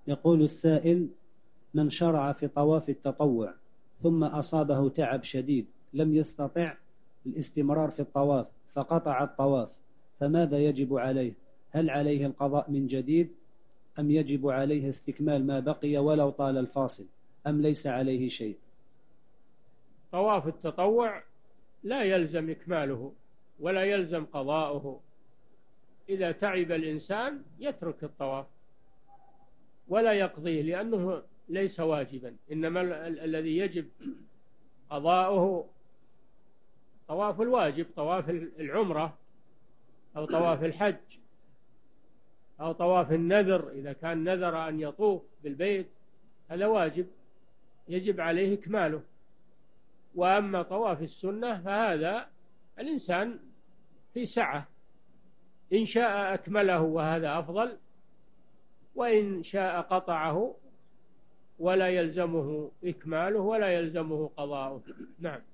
يقول السائل: من شرع في طواف التطوع ثم أصابه تعب شديد لم يستطع الاستمرار في الطواف فقطع الطواف، فماذا يجب عليه؟ هل عليه القضاء من جديد أم يجب عليه استكمال ما بقي ولو طال الفاصل، أم ليس عليه شيء؟ طواف التطوع لا يلزم إكماله ولا يلزم قضاؤه. إذا تعب الإنسان يترك الطواف ولا يقضيه، لأنه ليس واجبا، إنما الذي يجب قضاؤه طواف الواجب، طواف العمرة أو طواف الحج أو طواف النذر. إذا كان نذر أن يطوف بالبيت هذا واجب يجب عليه إكماله. وأما طواف السنة فهذا الإنسان في سعة، إن شاء أكمله وهذا أفضل، وإن شاء قطعه ولا يلزمه إكماله ولا يلزمه قضاؤه. نعم.